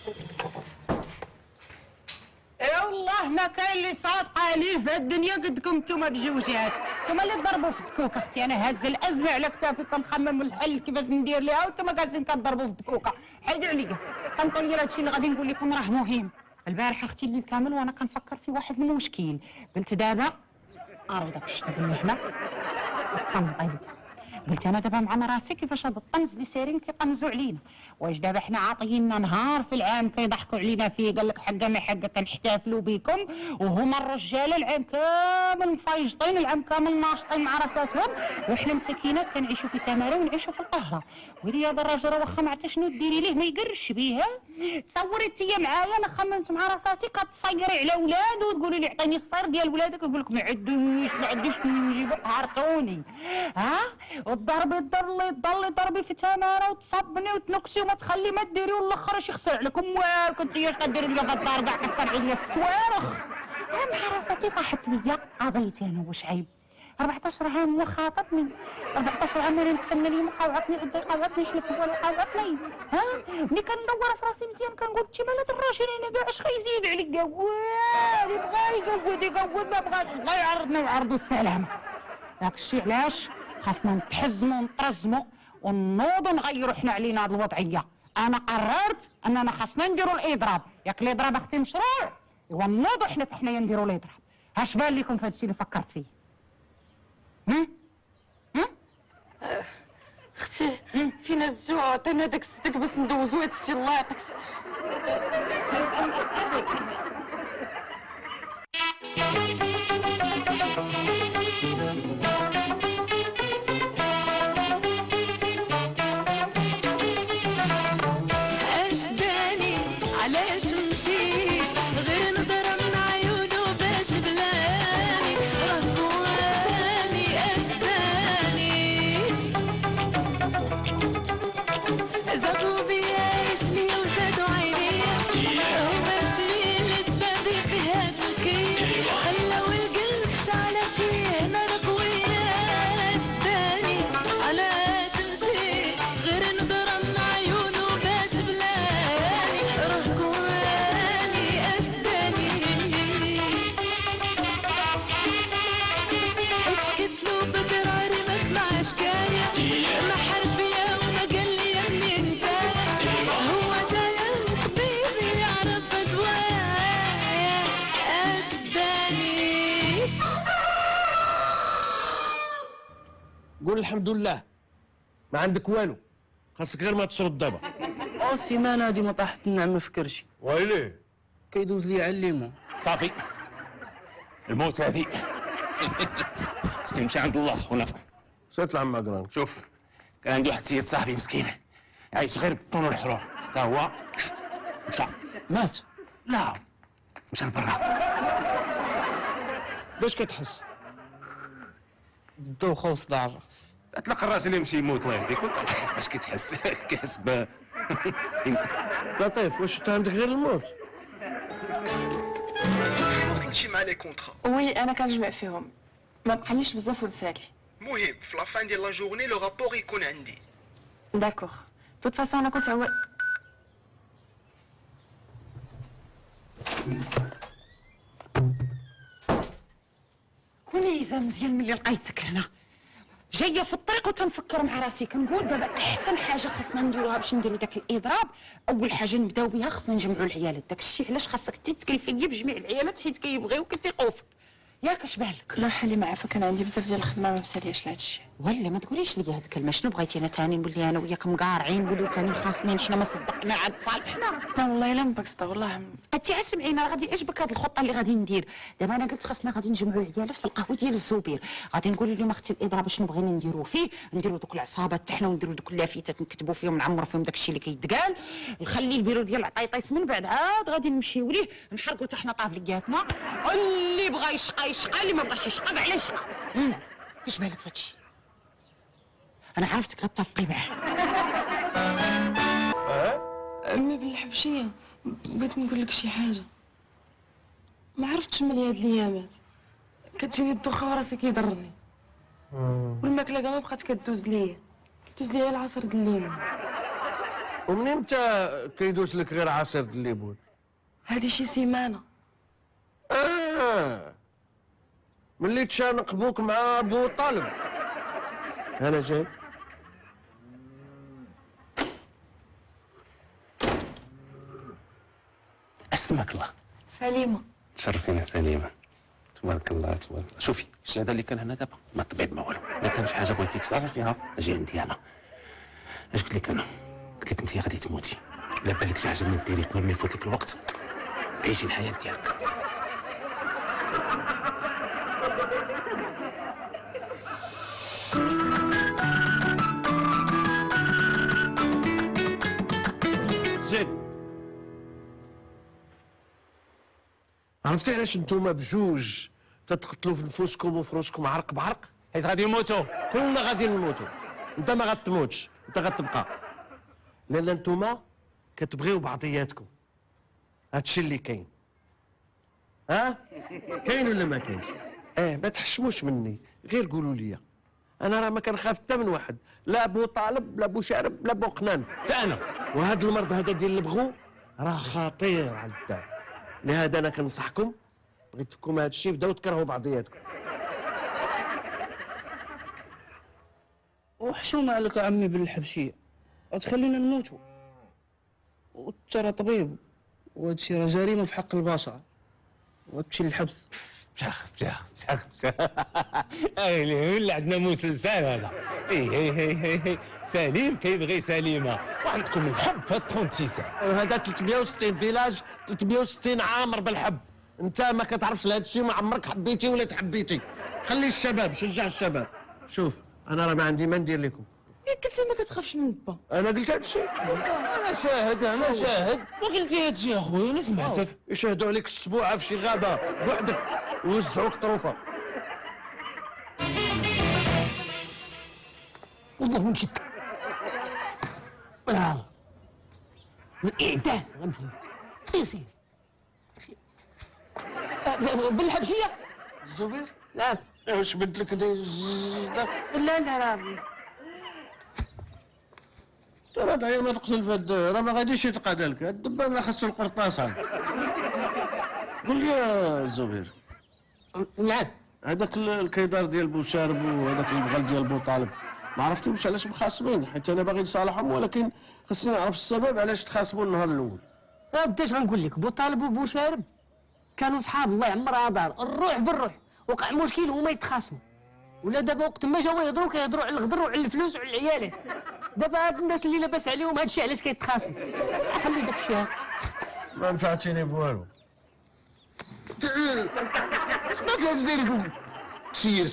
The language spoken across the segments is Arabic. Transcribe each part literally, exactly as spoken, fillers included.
اي والله ما كاين اللي صادقه عليه في الدنيا قدكم نتوما بجوجات. نتوما اللي ضربوا في الدكوكه اختي. انا هازه الازمه على كتافي كنخمم الحل كيفاش ندير ليها وانتوما جالسين كضربوا في الدكوكه. حيدوا عليا صنتوا لي هادشي اللي غادي نقول لكم راه مهم. البارحه اختي الليل كامل وانا كنفكر في واحد المشكل. قلت دابا ارى داك الشتا اللي هنا تصنت عليا. قلت انا دابا مع راسي كيفاش هاد الطنز اللي سايرين كيطنزوا علينا. واش دابا حنا عاطييننا نهار في العام كيضحكوا علينا فيه قال لك حقا ما حقا كنحتفلوا بكم وهما الرجاله العام كامل مفايجطين العام كامل ناشطين مع راساتهم وحنا مسكينات كنعيشوا في تماره ونعيشوا في القهره. ويلي هذا الراجل واخا ما عرفتش شنو ديري ليه ما يقرش بيها. تصوري انتيا معايا انا خممت مع راساتي كتصيري على ولاد وتقولي لي عطيني الصير ديال ولادك يقول لك ما عنديش ما عنديش نجيبو عرطوني. ها وضربي ضلي ضلي ضربي في تماره وتصبني وتنكسي وما تخلي ما ديري والاخر اش يخسر عليكم والو. كنتي اش كديري ليا في الدار كاع كتصرعي ليا الصوارخ. مع راساتي طاحت ليا قضيتي انا واش عيب. أربعطاش عام هو خاطبني. أربعطاش عام انا نتسنى ليه قاوعتني غدا قاوعتني يحلف هو اللي قاوعتني. ها ملي كندور في راسي مزيان كنقول انت مال هاد الراجل انا كاع اش غيزيد عليك كاع والو. بغا يقود يقود ما بغاش الله يعرضنا ويعرضوا السلامه. داك الشيء علاش خاصنا نتحزموا ونطرزموا ونوضوا نغيروا حنا علينا هاد الوضعيه. انا قررت اننا خاصنا نديروا الاضراب. ياك الاضراب اختي مشروع ايوا نوضوا حنا حتى حنايا نديروا الاضراب. اش بان لكم في هادشي اللي فكرت فيه؟ هم هم أه اختي فينا الجوع عطينا داك الصدق باش ندوزو هادشي الله يعطيك الستر. علاش مشيت غير نظرة من عيونو باش بلاني راه قواني اش داني زادو بيا عيش ليا وزادو عينيا هما اثنين لسبابي في هاد الكيف خلاو القلب شعلة فيه نار قوية اش داني علاش مشيت غير نظرة من عيونو باش بلاني راه قواني اش داني حيت شكتلو بقراري ما سمعش كايا ما حرفيا وما قال لي منين نتايا هو دايا وطبيبي يعرف دوايا اش داني. قول الحمد لله ما عندك والو خاصك غير ما تشرد دابا. اه سيمانه هادي ما طاحت النعمه في كرشي. ويلي كيدوز لي على الليمون. صافي الموت هذه مسكين مشى عند الله خونا. سيت العم قران. شوف كان عندي واحد السيد صاحبي مسكين عايش غير بالطون والحرور تا هو مشى مات. لا مشى لبرا. باش كتحس؟ الدوخه وصداع الراس. تلقى الراجل يمشي يموت الله يهديك وانت باش كتحس كيحس ب مسكين. لطيف واش انت عندك غير الموت؟ وصلتي مع لي كونطرا؟ وي انا كنجمع فيهم ما بقاليش بزاف ونسالي. المهم في لافان ديال لا جورني لو رابور يكون عندي. داكوغ توت فاسون انا كنت عوا كونيزه مزيان ملي لقيتك هنا جايه في الطريق وتنفكر مع راسي كنقول دابا احسن حاجه خاصنا نديروها باش نديرو داك الاضراب. اول حاجه نبداو بها خاصنا نجمعوا العيالات. داك الشيء علاش خاصك انت تكلفي لي بجميع العيالات حيت كيبغيوك تيقوا فيك. ياك اش بالك؟ لا حالي معافاك كان عندي بزاف ديال الخدمه ما مسالياش لهذا الشيء. ولا ما تقوليش لي هاد الكلمه. شنو بغيتي انا ثاني نولي انا وياك مقارعين نوليو ثاني خاصمين حنا ما صدقنا عاد صالحنا؟ لا والله الا ما بكسطه والله. انت عسمعينا غادي يعجبك هاد الخطه اللي غادي ندير. دابا انا قلت خاصنا غادي نجمعوا العيالات في القهوه ديال الزبير. غادي نقول لهم اختي الاضراب شنو بغينا نديروا فيه. نديروا دوك العصابات حنا ونديروا دوك اللافتات نكتبوا فيهم نعمروا فيهم داك الشيء اللي كيتقال. نخلي البيرو ديال العطيطيس من بعد عاد غادي نمشيو ليه نحرقوا حتى حنا طابلياتنا. اللي بغى يشقى يشقى اللي ما بغاش يشقى على يشقى. اش بالك فهادشي؟ انا عرفتك غتفقي معاه. امي بالحبشيه بغيت نقول لك شي حاجه. ما عرفتش مالي هاد الايامات كتجيني الدوخه وراسي كيضرني والماكله كاع ما بقات كدوز ليا. دوز ليا العصير د الليمون. ومن امتى كيدوس لك غير عصير الليمون؟ هذه شي سيمانه. اه ملي تشانق بوك مع بو طالب. انا جاي. اسمك الله. سليمه. تشرفينا سليمه. تبارك الله تبارك الله. شوفي الشهاده اللي كان هنا دابا ما طبيب ما والو، ما كانش حاجه بغيتي تتصرف فيها اجي عندي انا. اش قلت لك انا؟ قلت لك انت غادي تموتي، لا بالك شي حاجه ما ديري قبل ما يفوتك الوقت، عيشي الحياه ديالك. زين عرفتي علاش نتوما بجوج تتقتلوا في نفوسكم وفروسكم عرق بعرق؟ حيت غادي يموتوا. كلنا غادي نموتوا. انت ما غتموتش، انت غتبقى. لان نتوما كتبغيو بعضياتكم. هادشي اللي كاين. ها؟ كاين ولا ما كاينش؟ اه ما تحشموش مني، غير قولوا لي. انا راه ما كنخاف حتى من واحد، لا بو طالب لا بو شارب لا بو قنانف. حتى انا. وهذا المرض هذا ديال البغو راه خطير على الدار. لهذا انا كنصحكم بغيت تفكوا من هذا الشيء، بداو تكرهوا بعضياتكم. وحشومة عليك عمي بالحبشية، غتخلينا نموتوا. وانت راه طبيب، وهادشي راه جريمة في حق البشر، وتمشي للحبس. بشاخ بشاخ بشاخ بشاخ. اي ولا عندنا مسلسل هذا. اي اي اي اي سليم كيبغي سليمه، وعندكم الحب في ثلاثة وثلاثين ساعه. هذا ثلاثمية وستين فيلاج، ثلاثمية وستين عامر بالحب. انت ما كتعرفش لهذا الشيء، ما عمرك حبيتي ولا تحبيتي. خلي الشباب، شجع الشباب. شوف انا راه ما عندي ما ندير لكم. ياك قلتي ما كتخافش من با. انا قلت هذا الشيء. انا شاهد انا شاهد، وقلتي هادشي يا خويا انا سمعتك. يشهدوا عليك السبوعه في شي غابه بوحدك ويوزعوك طروفه. والله من جد والله من اعدام غندير يا سيدي بالحبشيه. الزبير؟ لا واش بدت لك داير؟ لا لا راه ترى داير ما تقتل في الدار، راه ما غاديش يتقادى لك، الدبان راه خاصو القرطاس. قول لي يا الزبير. نعم. هذاك الكيدار ديال بوشارب وهذاك البغل ديال بوطالب ما عرفتهمش علاش مخاصمين، حيت انا باغي نصالحهم، ولكن خصني نعرف السبب علاش تخاصموا النهار الاول. بديت غنقول لك، بوطالب وبوشارب كانوا صحاب الله يعمرها دار، الروح بالروح، وقع مشكل هما يتخاصموا. ولا دابا وقت ما جاو يهضروا كيهضروا على الغدر وعلى الفلوس وعلى العيالات. دابا هاد الناس اللي لاباس عليهم هادشي علاش كيتخاصموا. خلي داك الشيء هذا. ما نفعتيني بوالو. ما كتدير تسير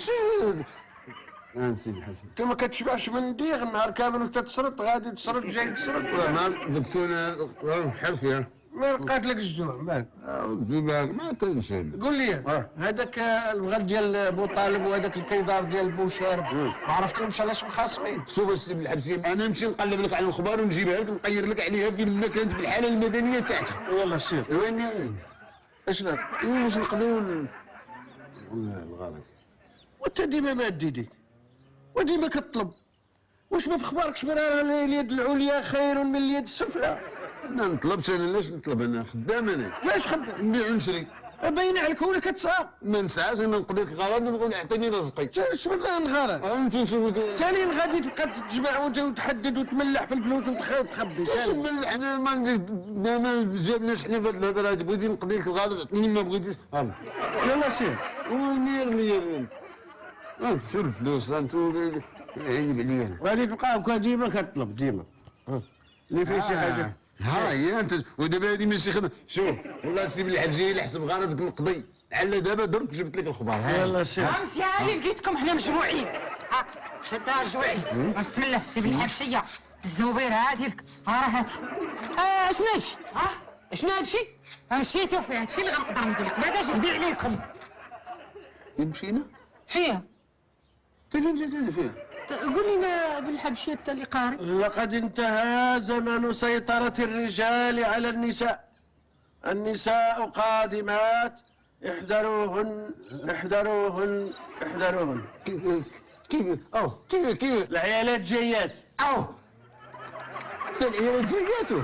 انت ما كتشبعش من ديغ النهار كامل وانت تسرط، غادي تسرط جاي تسرط. ما دكتور حرفي ما لقات لك الجوع مالك؟ ما كاينش. قول لي هذاك البغل ديال بوطالب وهذاك الكيدار ديال بوشارب ما عرفتهمش علاش مخاصمين؟ شوف السي بالحبسي، انا نمشي نقلب لك على الاخبار ونجيبها لك نقير لك عليها فين ما كانت بالحاله المدنيه تاعتها. يلا سير. وين اش لك؟ واش نقضيو والله الغلط. وانت ديما ماد يديك وديما كتطلب. واش ما في اخباركش برا اليد العليا خير من اليد السفلى؟ ما نطلبش انا، علاش نطلب؟ انا خدام انا. فاش خدام؟ نبيع ونشري. باين عليك ولا كتسعى. ما نسعاش انا، نقضي لك غرض نقول اعطيني رزقي. اش من الغرض؟ انت نشوف لك ثاني غادي تبقى تجمع وتحدد وتملح في الفلوس وتخبي. اش من حنا ما ما جابناش حنا في هاد الهضره هادي، بغيتي نقضي لك الغرض عطيني، ما بغيتيش هلا. يلا سير. ونير نير ها شو الفلوس انتو عيب عليا. غادي تبقى هكا ديما كتطلب ديما. اللي فيه شي حاجه. ها هي انت. ودابا هادي ماشي خدمه. شوف والله السي بالحبشي الا حسب غرضك نقضي، على دابا درك جبت لك الخبر. يلا سير. امسي علي لقيتكم حنا مجموعين. ها شدها رجوعي. بسم الله السي بالحبشيه الزوبير هادي لك. ها راه هادي. اه شنو هادشي؟ ها شنو هادشي؟ مشيتو فيه هادشي اللي غنقدر نقول لك، ما داش هدي عليكم. مشينا فيها. انت فين جات هذه فيها؟ قول لنا بالحبشيه انت اللي قاري. لقد انتهى زمن سيطرة الرجال على النساء. النساء قادمات، احذروهن احذروهن احذروهن. كيف كيف او كيف كيف العيالات جايات. او حتى العيالات جاياتو.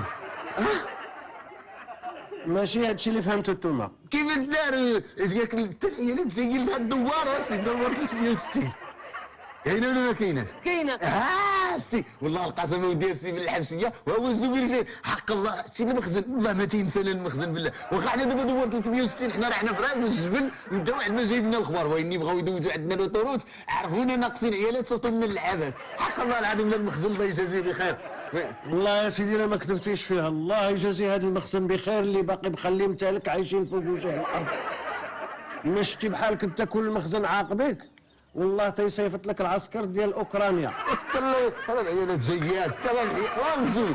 ماشي هادشي اللي فهمتو نتوما. كيف داروا ديك حتى العيالات جايين لها الدوار سي دوار ثلاثمية وستين. كاينه ولا ما كايناش؟ كاينه. اه سي والله القسم ودي السي بالحبسيه وهو الزبير جاي حق الله شتي المخزن والله ما تينسانا المخزن بالله واخا حنا دابا دوار ثلاثمية وستين حنا رحنا في راس الجبل وانت واحد ما جايب لنا الخبر ويني بغاو يدوزوا عندنا لوطوروت عرفونا ناقصين عيالات صوتوا لنا اللعابات حق الله العظيم المخزن الله يجازيه بخير. والله يا سيدي انا ما كتبتيش فيها الله يجازي هذا المخزن بخير اللي باقي مخليه متالك عايشين فوق وجه الارض. مشتي بحالك تاكل المخزن عاقبك والله تيصيفط لك العسكر ديال اوكرانيا. تلا تلا العيالات جايات تلا رمزوا.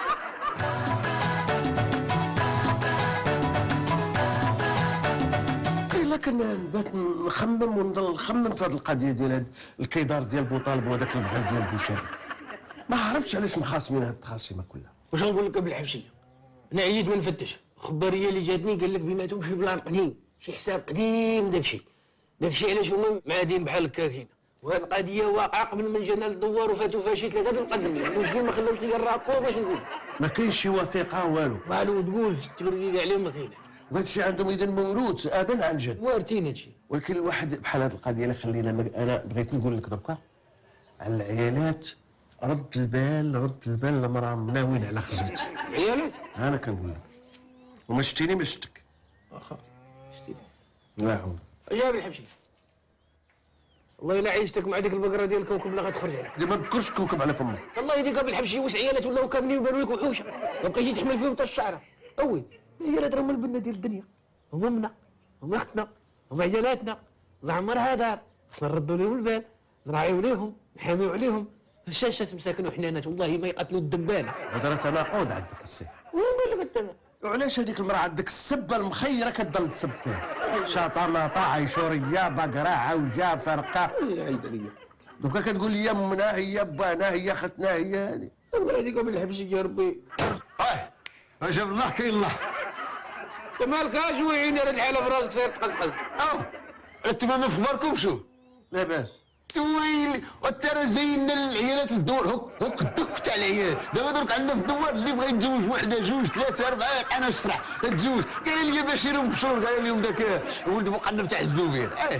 لكن بات نخمم ونضل نخمم في هذه القضيه ديال هاد الكيدار ديال بوطالب وهذاك البحال ديال بوشاري. ما عرفتش علاش مخاصمين هاد التخاصيمه كلها. واش نقول لك بالحبشيه؟ انا عييت ما نفتش، الخباريه اللي جاتني قال لك بيناتهم شي بلان قديم، شي حساب قديم داكشي. داكشي علاش هما معادين بحال هكا كاين. وهاد القضيه واقعه قبل ما جانا للدوار وفاتوا فيها شي ثلاثه المقدمين، المشكل ما خلاوش لي الرابور باش نقول. ما كاينش شي وثيقه والو. والو تقول التبرقيق عليهم ما كاينش. وهذا الشيء عندهم اذا موروث ابا عن جد. وارثين هادشي. ولكن الواحد بحال هذه القضيه اللي خلينا مج... انا بغيت نقول لك دركا على العيالات رد البال رد البال لمراه مناوين على خزرتي. العيالات؟ انا كنقول لك وما شتيني ما شتك. واخا شتيني. لا حول. جاب الحبشي. والله الا عيشتك مع ديك البقره ديال الكوكب لا غتخرج عليك. دابا ما تذكرش كوكب على فمك. والله ديك بالحبشي واش عيالات ولاو كاملين وبانوا لك وحوشه، ما بقيتي تحمل فيهم حتى الشعره. اوي عيالات راهم البنه ديال الدنيا، هما منا، هما اختنا، هما عيالاتنا، الله عمرها دار، خصنا نردوا لهم البال، نراعيو ليهم، نحاميو عليهم، هشاشات مساكن وحنانات والله ما يقتلوا الدبانه. هذا تناقض عندك السي. وين قال لك انت؟ وعلاش هذيك المراه عندك السبه المخيره كتضل تسب فيها؟ شاطماطه عيشوريه بقره عوجه فرقه. دوكا كتقول لي امنا هي بانا هي ختنا هي هذه. الله يهديك بالحبشيه يا ربي. اه اجاب الله كاين الله. انت مالك اجوعين راه الحاله في راسك صاير تقزقز. اه انتما ما في خباركم شو؟ لاباس. ويلي وترى زينا العيالات الدور هك هك الدك تاع العيال دابا درك عندنا في الدوار اللي بغى يتزوج وحده جوج ثلاثه اربعه انا نشرح تتزوج قال لي بشير مبشور قال لهم ذاك ولد مقدم تاع الزبير اه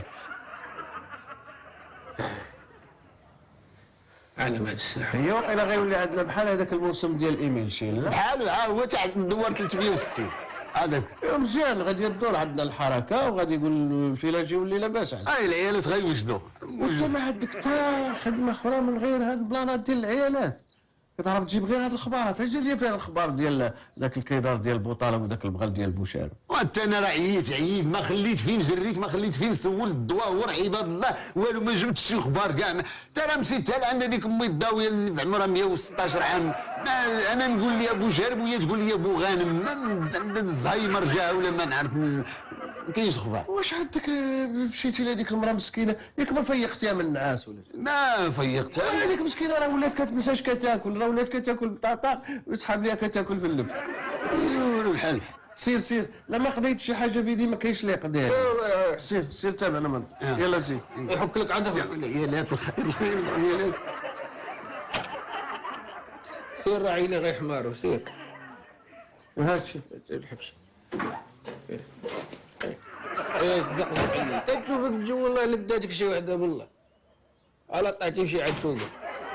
على ما هاد الساعه هي واقيلا غيولي عندنا بحال هذاك الموسم ديال ايميل شين لا بحالو ها هو تاع الدوار ثلاثمية وستين هذاك مزيان غادي يدور عندنا الحركه وغادي يقول في لاجي واللي لاباس عليه. هاي العيالات غيوجدوا وانت ما عندك حتى خدمه اخرى من غير هاد البلانات ديال العيالات كتعرف تجيب غير هاد الاخبارات اش دير لي فيها الاخبار ديال ذاك الكيدار ديال بوطاله وذاك البغل ديال بوشاري. وانت انا راه عييت عييت ما خليت فين جريت ما خليت فين سول الدواور عباد الله والو ما جبتش شي اخبار كاع انت راه مشيت حتى لعند هذيك امي الضاويه اللي في عمرها مية وستطاش عام انا نقول لي ابو شارب وهي تقول لي ابو غانم عندها الزهايمر جا ولا ما نعرف ما كاينش اخبار. واش عندك مشيتي لهذيك المراه مسكينه ياك ما فيقتيها من النعاس ولا ما فيقتها هذيك مسكينه راه ولات كتنسى اش كتاكل راه ولات كتاكل بطاطا وتسحب ليها كتاكل في اللفت. يقولوا الحال سير سير لما قضيت شي حاجه بيدي ما كاينش اللي يقضيها. سير سير تابعنا من يلا سير يحك لك عندك العيالات الخير الخير العيالات سير راعي لي غير حمار وسير هاتشي الحبش ايه تزقزق علي تشوفك تجو والله الا داتك شي وحده بالله على طلعتي شي عاد توقع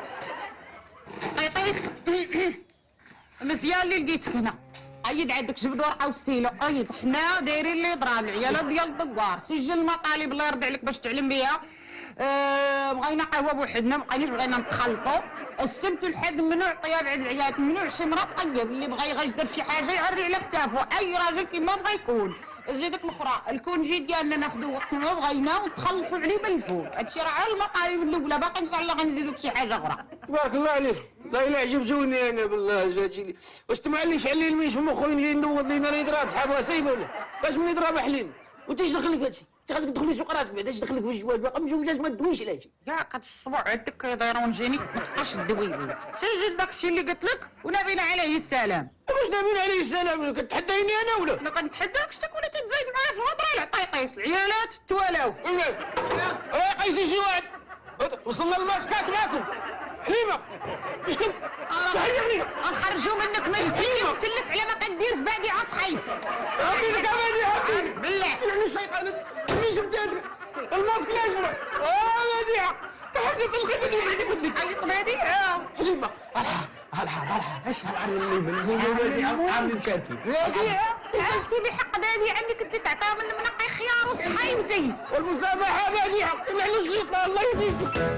قيطيس مزيان اللي لقيتك هنا عيد عندك جبد ورقه وستيلو عيد حنا دايرين لي ضراب العيالات ديال الدوار سجل المطالب الله يرضي عليك باش تعلم بها أه بغينا قهوه بوحدنا ما بقيناش بغينا نتخلطوا السبت والحد ممنوع طياب عند العيالات ممنوع شي مرا طيب اللي بغى يغجدر شي حاجه يعري على كتافه اي راجل كيما بغى يكون زيدك الاخرى الكونجي ديالنا ناخذوا وقت ما بغينا وتخلصوا عليه بالفول هادشي راه على المطالب الاولى باقي ان شاء الله غنزيدوك شي حاجه اخرى. تبارك الله عليك لا الا عجبتوني انا بالله جاتي لي واش تما اللي شعل لي الميش في مخو نجي نوض لينا اليضراب صحابها سايبه ولا باش من اليضراب حلين وانت اش دخلك هادشي انت خاصك تدخلي سوق راسك بعدا اش دخلك في الجواز باقا مجوجاش ما تدويش على هادشي يا قد الصبع عندك كيضيرون جيني ما تبقاش تدوي بيه سجل داكشي اللي قلت لك ونبينا عليه السلام. واش نبينا عليه السلام كتحديني انا ولا انا كنتحداك شتك ولا تتزايد معايا في الهضره العطيطيس العيالات التوالاو اه قيسي شي واحد وصلنا للماسكات معاكم. حليمه فاش كنت تحيرني غنخرجوا منك من التلي قلت لك على ما كدير في بادي عص خايف. عمي لك عمي بالله يعني الشيطان ملي جبت هذا الماسك الاجمل اه بديعه تحقق الخيبه اللي بعدي قلت لك حقق بديعه. حليمه الحق الحق الحق ايش هالعلم عامل مشاركين بديعه عرفتي بحق بديعه اللي كنت تعطيها من منقي خيار وصحايمتي والمسامحه بديعه نحن الشيطان الله يهديك.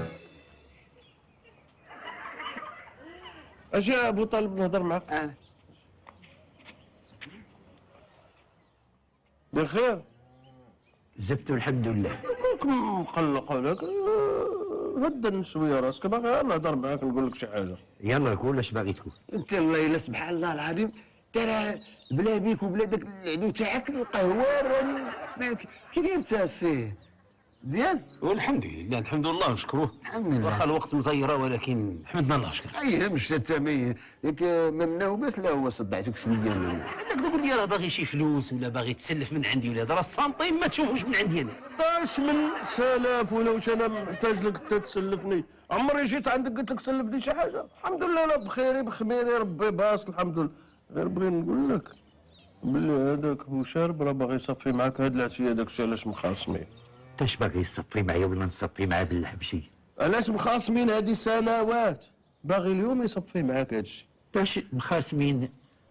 اش يا ابو طالب نهضر معاك؟ اه بخير؟ زفت والحمد لله. راك مقلق عليك. هدن شويه راسك باغي نهضر معاك نقول لك شي حاجه. يلا قول اش باغي تقول. انت والله الا سبحان الله العظيم ترى بلا بيك وبلا داك العدو تاعك القهوه ماك كي داير انت السي مزيان؟ والحمد لله الحمد لله نشكروه. الحمد لله. واخا الوقت مزيره ولكن حمدنا الله شكرا. اي مش تمي ياك ممناه بس لا هو صدعتك شويه. هذاك تقول لي راه باغي شي فلوس ولا باغي تسلف من عندي ولا هذا راه السنتيم ما تشوفوش من عندي انا. اش من سلف ولا واش انا محتاج لك انت تسلفني؟ عمري جيت عندك قلت لك سلفني شي حاجه؟ الحمد لله انا بخيري بخميري ربي باص الحمد لله. غير بغيت نقول لك بلي هذاك بوشارب راه باغي يصفي معاك هاد العشيه داك الشيء علاش مخاصمين. اش باغي يصفي معايا ولا نصفي معاه بالحبشي؟ علاش مخاصمين هادي سنوات باغي اليوم يصفي معاك هادشي. باش مخاصمين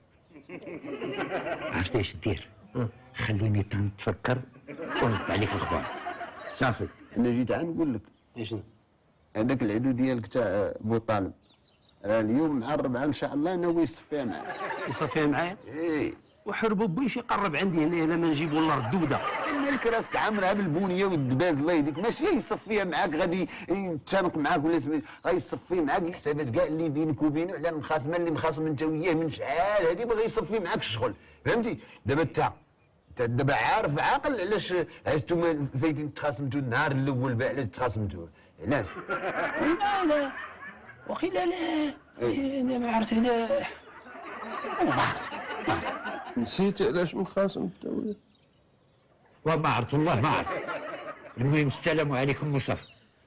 عرفت اش دير؟ خليني تنفكر ونرد عليك الاخبار. صافي انا جيت عا نقول لك شنو؟ هذاك العدو ديالك تاع بو طالب راه اليوم مع الربعه ان شاء الله ناوي يصفيها معاك. يصفيها معايا؟ ايه وحربوا بيش يقرب عندي هنا الا ما نجيبوا لنا ردوده. مالك راسك عامرها بالبونيه والدباز الله يهديك ماشي يصفيها معاك غادي يتشانق معاك ولا سمي غيصفي معاك الحسابات كاع اللي بينك وبينه على المخاصمه اللي مخاصم انت وياه من شحال هادي باغي يصفي معاك الشغل فهمتي. دابا انت انت دابا عارف عاقل علاش علاش نتوما فايتين تخاصمتوا النهار الاول بقى علاش تخاصمتوا علاش؟ لا وقيلا لا انا ما عرفت انا ما عرفت نسيت علاش مخاصم انت وياه؟ وما عرفت والله ما عرفت. المهم السلام عليكم وصافي.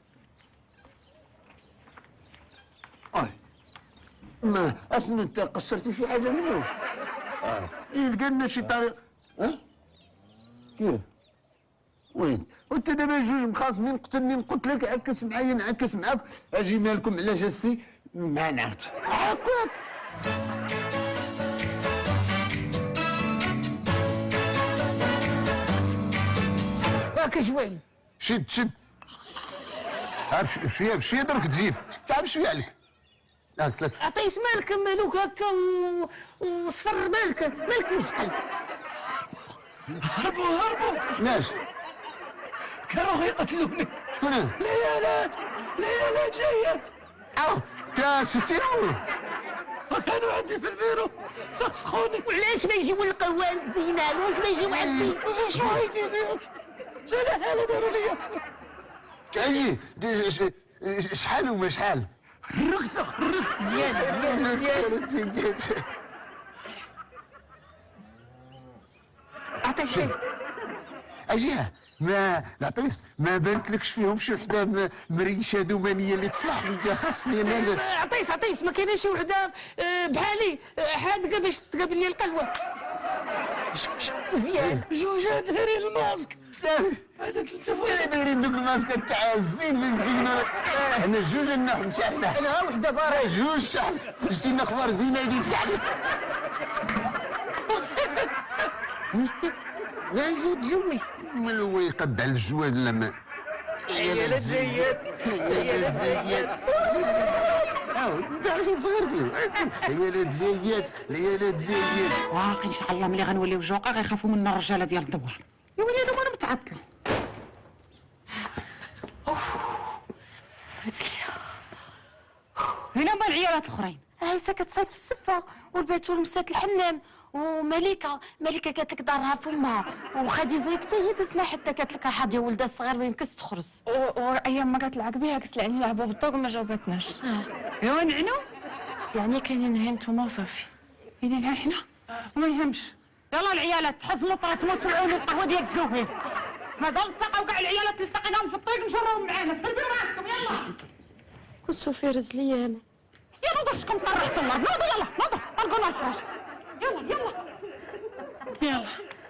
اه ما اصلا انت قصرتي شي حاجه منه؟ اه ايه لقى لنا شي طريق. اه كيف؟ وين؟ وانت دابا جوج مخاصمين قتلني قلت لك عكس معايا نعكس معاك اجي مالكم على جسي ما نعرفت. هاكاك هاك شوي شد شد عارف شويه بشويه درك تجيف تعب شويه عليك. هاك لك عطيش مالك مالوك هكا و... وصفر مالك مالك مسقل. هربوا هربوا علاش؟ كانوا غيقتلوني. شكون هذا؟ ليالات ليالات جايات. اه تا شتيهم كانوا عندي في البيرو سخسخوني. وعلاش ما يجيو القهوه عندينا علاش ما يجيو عندي؟ شو هيدي بيك؟ شو الحالة داروا ليا؟ اجي شحال وما شحال؟ الركضة الركضة ديال ديال ديال عطي شي اجيها ما العطيس ما بانتلكش فيهم شي وحده مريشه دومانيه اللي تصلح لي خاصني انا. عطيس عطيس ما كاينش شي وحده بحالي حاذقه باش تقابل لي القهوه. مزيان جوجها دايرين الماسك صافي هذاك انت دايرين دوك الماسك تاع الزين باش تجينا حنا جوج نحن شحال انا وحده بارا جوج شحال جبتينا اخبار زينه هذيك شحال مستك لا يزود جوي من هو يقد على الجواد لا ما عيالات زيات عيالات زيات انت علاش صغرتي عيالات زيات عيالات زيات واقي ان شاء الله ملي غنوليو جوقه غيخافوا منا الرجاله ديال الدوار. يا وليدي وانا متعطله. هنا هما العيالات الاخرين. عايزة كتصيف في السفة والباتول مسات الحمام ومليكة مليكة قالت لك دارها في الماء وخديجة حتى هي دزنا حتى قالت لك حاضي ولدها الصغير ما يمكنش تخرس. وايام ما قالت العقبيه قالت لي نلعبوا بالطوق وما جاوبتناش. ايوا نعنو يعني كاينين هنا نتوما وصافي. كاينين حنا وما يهمش. يلا العيالات تحزموا طراسموا تبعوني القهوه ديال الزوفين. مازال تلقاو كاع العيالات اللي لقيناهم في الطريق نشروهم معانا. سربيو راسكم يلا. كنت سوفي رز ليا انا. يلا نوضوا شكون طرحتوا النار. نوضوا يلا نوضوا طلقوا لنا الفراش. يلا يلا يلا.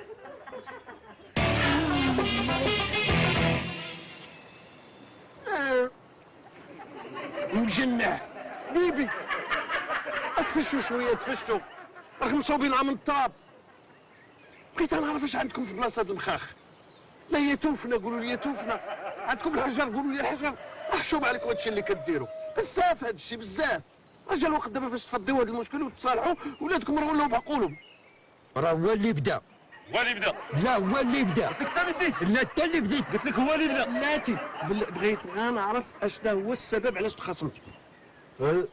مجنح بيبي تفشوا شويه تفشوا راكم مصوبين عام التراب. بغيت نعرف اش عندكم في بلاصه المخاخ. لا هي توفنا قولوا لي توفنا، عندكم الحجر قولوا لي الحجر. محشوم عليكم هادشي اللي كديروا بزاف، هادشي بزاف. رجع الوقت دابا فاش تفضيو هاد المشكل وتصالحوا ولادكم راه ولاو بعقولهم. راه هو اللي بدا. هو اللي بدا. لا هو اللي بدا. قلت لك انت اللي بديت. لا انت اللي بديت. قلت لك هو اللي بدا. بلاتي بغيت غير نعرف اشنا هو السبب علاش تخاصمتوا. اه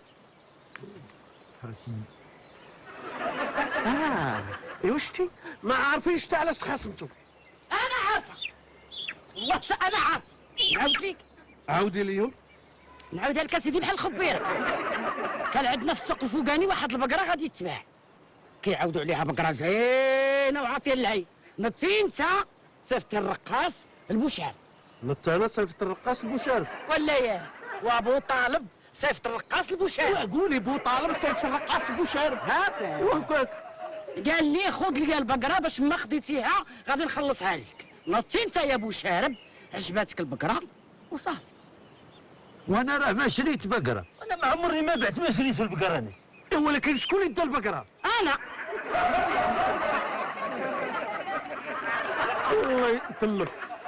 ايوا شتي ما عارفينش حتى علاش تخاصمتوا. انا عارفه والله انا عارفه. نعاود ليك عاودي لي. نعاودها لك اسيدي بحال الخبيره. كان عندنا في السوق الفوقاني واحد البقره غادي تتباع، كيعاودوا عليها بقره زينه وعاطيه للعين. نتي انت صيفط الرقاص البوشار. نت انا صيفط الرقاص البوشار ولا ياه وابو طالب صيفط الرقاص البوشار. قولي بو طالب صيفط الرقاص البوشار. هاكا وهكاك قال لي خذ لي البقره باش ما خديتيها غادي نخلصها لك. نطي انت يا بو شارب عجباتك البقره وصافي. وانا راه ما شريت بقره. انا ما عمري ما بعت ما شريت في البقره انا. ولكن شكون اللي دا البقره؟ انا. الله يتمك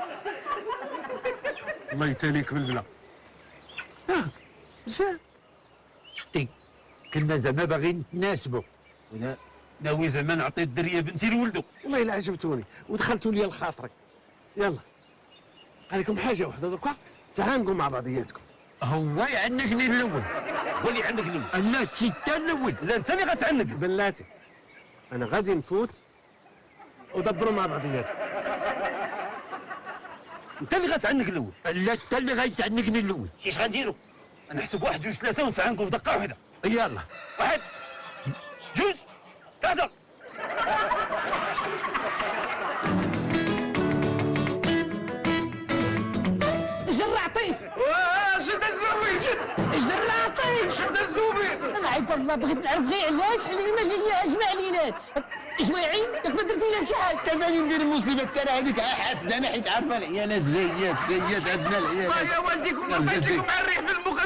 الله يتاليك بالبلا. اه مزيان. شتي كنا زعما باغيين نتناسبوا. وانا ناوي زعما نعطي الدريه بنتي لولدو. والله الا عجبتوني ودخلتوا لي لخاطري. يلا عليكم حاجه واحده دركا تعانقوا مع بعضياتكم. هو يعنقني الاول. هو اللي عندك الاول. لا الستة الاول. لا انت اللي غتعنق. بلاتي انا غادي نفوت ودبروا مع بعضياتكم. انت اللي غتعنق الاول. لا انت اللي غيتعنقني الاول. اش غنديروا؟ انا نحسب واحد جوج ثلاثه ونتعنقوا في دقه واحده. يلا واحد جوج ثلاثه. جرعطيش شد الزوبي شد جرعطيش شد الزوبي. انا عيب والله بغيت نعرف غير علاش حليمه جايه اجمع لينات جواعين داك ما درتي لها شي حاجه. تزاني ندير المصيبه الثانيه هذيك حاسده انا حيت عارفه العيالات جايات جايات عندنا العيالات. يا والديكم ما فاتكم مع الريح في المخد.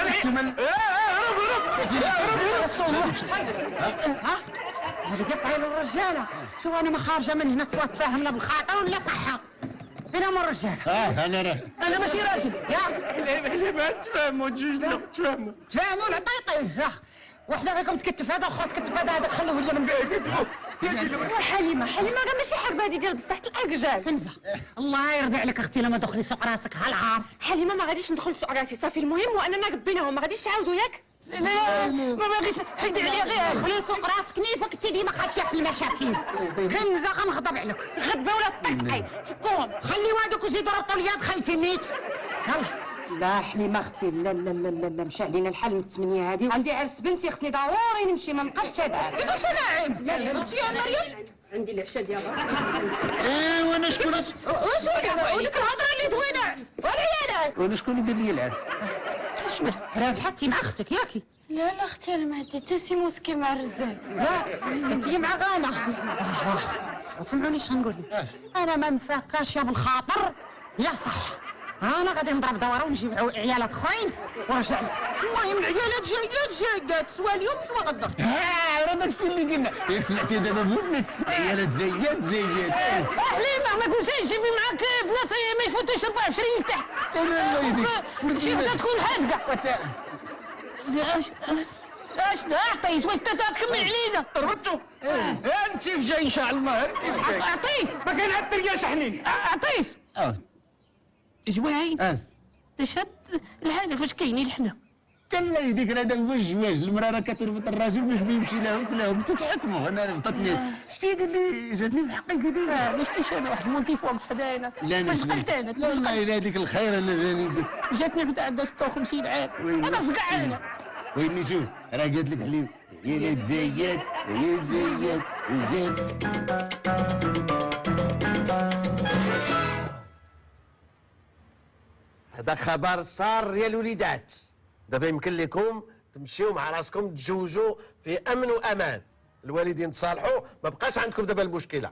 ها هذه قطعي للرجاله. شوف انا ما خارجه من هنا سواء تفاهمنا بالخاطر ولا صحه. انا مو الرجاله. اه انا راه انا ماشي راجل. ياك ما تفهموا جوجنا تفهموا تفاهموا العطيطيش. وحده فيكم تكتف هذا واخرى تكتف هذا. هذاك خلوه هي من بعيد كتفوا. حليمه حليمه راه ماشي حاجه هذه ديال بصح الارجال. كنزه الله يرضي عليك اختي لما تدخلي سوق راسك هالعار. حليمه ما غاديش ندخل سوق راسي صافي. المهم واننا ربيناهم ما غاديش تعاودوا ياك. لا ما باغيش حيدي عليا غير. دخلي سوق راسك نيفك انت ديما خاشيه في المشاكل. كنزه غنغضب عليك. غدبه ولا طقطقي فكون. خليو هذوك وزيدوا ربطوا اليد خيتي نيت. يلا لا حليمه اختي لا لا لا لا, لا. مشى علينا الحال من الثمانيه هذه. عندي عرس بنتي خصني ضروري نمشي ما نبقاش تابعه. كيفاش انا عيب؟ لا لا انت يا مريم عندي العشاء ديالها. ايه وانا شكون واش وديك الهضره اللي دوينه والعيالات. وانا شكون اللي دار لي العرس؟ تشمل رابحه انت مع اختك ياكي. لا لا اختي انا ما عندي حتى شي موسكي مع الرزان. ياك انت مع غانا. اسمعوني اش غنقول لك. انا ما مفكاش يا بالخاطر يا صح. انا غادي نضرب دوره ونجيب عيالات اخرين ورجع لك. المهم العيالات جايات جايات سوا اليوم سوا غدا. اه راه داكشي اللي قلنا. ياك سمعتي دابا بودنك العيالات جايات جايات. حليمه ما تنساش جيبي معاك بنات ما يفوتوش أربعة وعشرين تحت. الله يهديك. شي وحده تكون حادقه. اش اش عطيت واش انت تكمل علينا. طردتو انت في جاي ان شاء الله. انت في جاي. عطيش ما كان عاد تلقى شحنين. عطيش اه جواعين اه تشهد الحاله فاش كاينين حنا. الله يهديك هذا هو الجواج. المراه راه كتربط الراجل باش ما يمشي لهم كلهم تتحكموا. انا ربطتني شتي قال لي جاتني في حقي قال لي ما شفتيش انا واحد المونتيف واقف حدايا. لا انا فاش انا لا والله الا هذيك الخير انا جاني ديك. جاتني غدا عندها ستة وخمسين عام. انا صقعانه. ويني شوف راه قالت لك حليم عيالات زيات عيالات زيات زيات. هذا خبر صار يا الوليدات. دابا يمكن لكم تمشيو مع راسكم تزوجوا في امن وامان، الوالدين تصالحوا، ما بقاش عندكم دابا المشكله.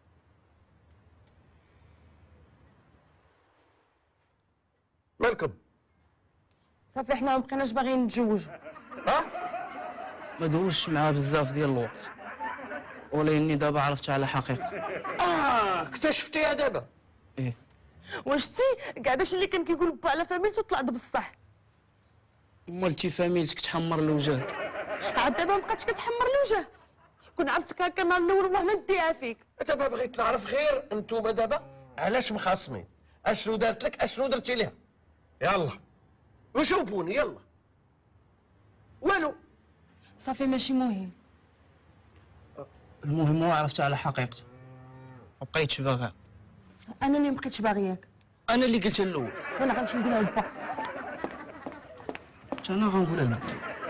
مالكم؟ صافي حنا ما بقيناش باغيين نتزوجوا. ها؟ ما دوزش معاه بزاف ديال الوقت، ولكني دابا عرفت على حقيقة. اه اكتشفتيها دابا؟ ايه. واش تي كاع داكشي اللي كان كيقول با على فاميلتو طلع بصح؟ امال تي فاميلتك تحمر الوجه. عاد دابا مابقاتش كتحمر الوجه. كون عرفتك هكا النهار الاول والله ما نديها فيك. دابا بغيت نعرف غير انتوما دابا علاش مخاصمين؟ اشنو دارت لك؟ اشنو درتي ليها؟ يلا وشوفوني يلا. والو. صافي ماشي مهم. المهم هو عرفت على حقيقته، ما بقيتش باغيها. انا اللي مبقيتش باغياك. انا اللي قلت الاول. وانا غنمشي نقولها لبا. حتى انا غنقولها لها.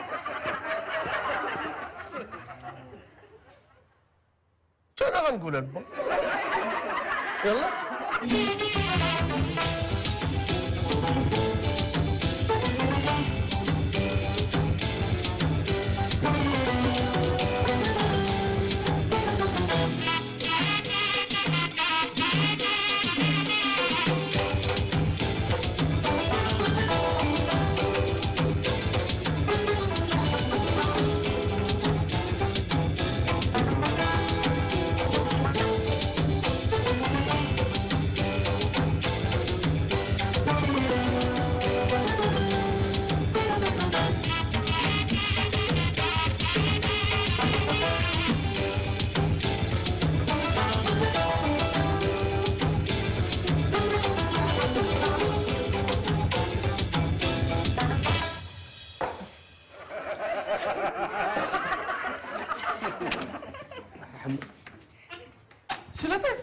حتى انا غنقولها لبا. يلا. سي لطيف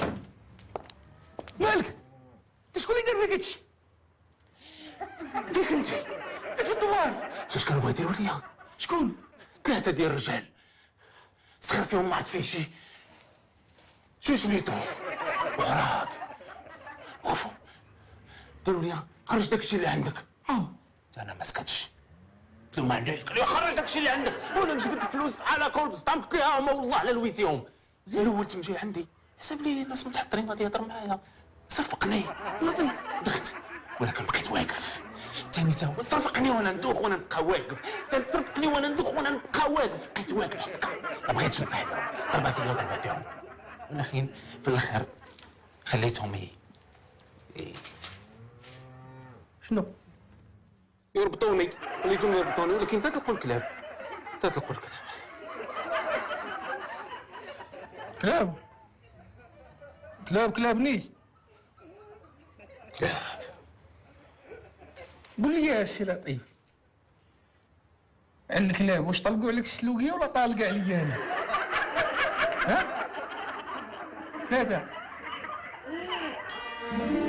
مالك؟ انت شكون اللي دار فيك هادشي؟ فيك انت؟ في الدوار شاش كانوا بغا يديروا ليا؟ شكون؟ ثلاثة ديال الرجال صغير فيهم ما عرفت فيه شي، جوج ميتو وعراض وقفوا قالوا لي خرج داك الشيء اللي عندك. اه انا ما سكتش، قلت لهم ما عنديش، قال لي خرج داك الشيء اللي عندك، وانا جبت الفلوس بحال كول بسطام، قلت لها هما والله على لويتيهم. الاول تمشي عندي حسب لي الناس متحضرين غادي يهضر معايا، صرفقني دخت ولكن بقيت واقف. ثاني تا هو صرفقني وانا ندوخ وانا نبقى واقف، ثاني صرفقني وانا ندوخ وانا نبقى واقف، بقيت واقف هسكا ما بغيتش نطيح، ضربه فيا ضربه فيهم، ولكن في الاخر خليتهم ي... ي... شنو؟ يربطوني، خليتهم يربطوني، ولكن تطلقوا الكلاب تطلقوا الكلاب. كلاب كلاب كلابني كلاب. قول لي يا سي لطيف، على الكلاب واش طلقوا عليك السلوقيه ولا طالق عليا انا؟ ها؟ هذا